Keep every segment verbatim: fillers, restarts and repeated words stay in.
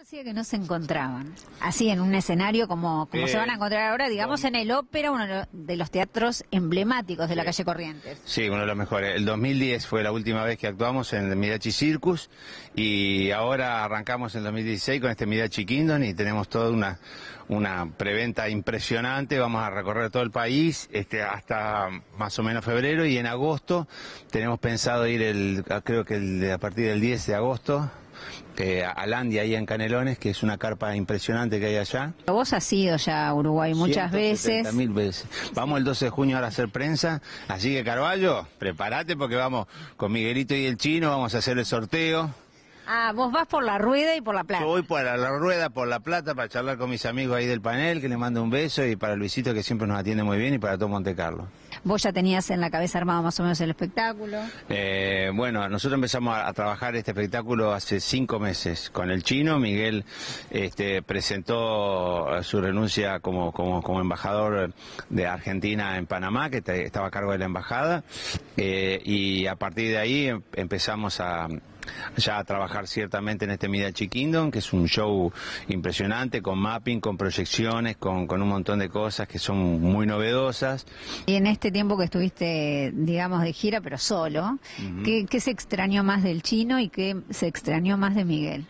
hacía que no se encontraban? Así, en un escenario como, como eh, se van a encontrar ahora, digamos, dos... en el Ópera, uno de los teatros emblemáticos de sí. la calle Corrientes. Sí, uno de los mejores. El dos mil diez fue la última vez que actuamos en el Midachi Circus y ahora arrancamos en el dos mil dieciséis con este Midachi Kingdom y tenemos toda una, una preventa impresionante. Vamos a recorrer todo el país este, hasta más o menos febrero y en agosto tenemos pensado ir, el, creo que el, a partir del diez de agosto, Eh, a Landia, ahí en Canelones, que es una carpa impresionante que hay allá. Vos has ido ya a Uruguay muchas veces. mil veces. Vamos el doce de junio ahora a hacer prensa, así que Carvalho, prepárate porque vamos con Miguelito y el Chino, vamos a hacer el sorteo. Ah, vos vas por la Rueda y por la Plata. Yo voy por la, la Rueda, por la Plata, para charlar con mis amigos ahí del panel, que les mando un beso, y para Luisito, que siempre nos atiende muy bien, y para todo Monte Carlo. ¿Vos ya tenías en la cabeza armado más o menos el espectáculo? Eh, bueno, nosotros empezamos a, a trabajar este espectáculo hace cinco meses con el Chino. Miguel este, presentó su renuncia como, como, como embajador de Argentina en Panamá, que te, estaba a cargo de la embajada, eh, y a partir de ahí em, empezamos a... ya a trabajar ciertamente en este Midachi Kingdom, que es un show impresionante, con mapping, con proyecciones, con, con un montón de cosas que son muy novedosas. Y en este tiempo que estuviste, digamos, de gira, pero solo, uh-huh. ¿qué, qué se extrañó más del Chino y qué se extrañó más de Miguel?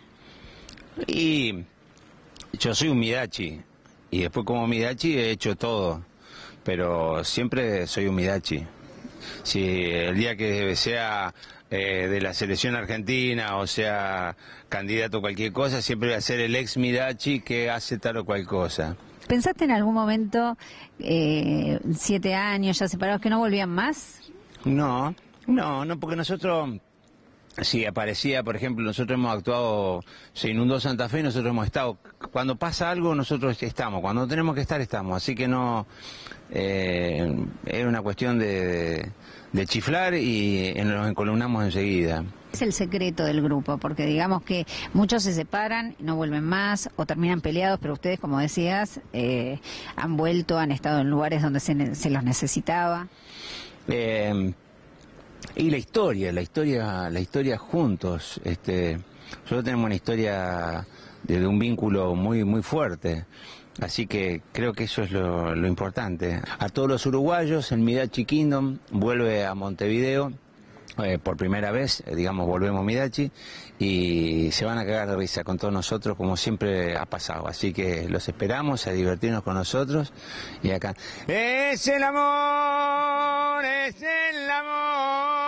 Y yo soy un Midachi, y después como Midachi he hecho todo, pero siempre soy un Midachi. Si el día que sea eh, de la selección argentina o sea candidato a cualquier cosa, siempre voy a ser el ex Midachi que hace tal o cual cosa. ¿Pensaste en algún momento, eh, siete años ya separados, que no volvían más? No, no, no, porque nosotros... Sí, aparecía, por ejemplo, nosotros hemos actuado, se inundó Santa Fe y nosotros hemos estado, cuando pasa algo nosotros estamos, cuando tenemos que estar estamos, así que no, eh, es una cuestión de, de chiflar y nos encolumnamos enseguida. Es el secreto del grupo, porque digamos que muchos se separan, no vuelven más o terminan peleados, pero ustedes, como decías, eh, han vuelto, han estado en lugares donde se, se los necesitaba. Eh, Y la historia, la historia, la historia juntos, este, nosotros tenemos una historia de, de un vínculo muy, muy fuerte, así que creo que eso es lo, lo importante. A todos los uruguayos, el Midachi Kingdom vuelve a Montevideo, eh, por primera vez, eh, digamos, volvemos a Midachi, y se van a cagar de risa con todos nosotros, como siempre ha pasado, así que los esperamos a divertirnos con nosotros, y acá, ¡es el amor, es el amor!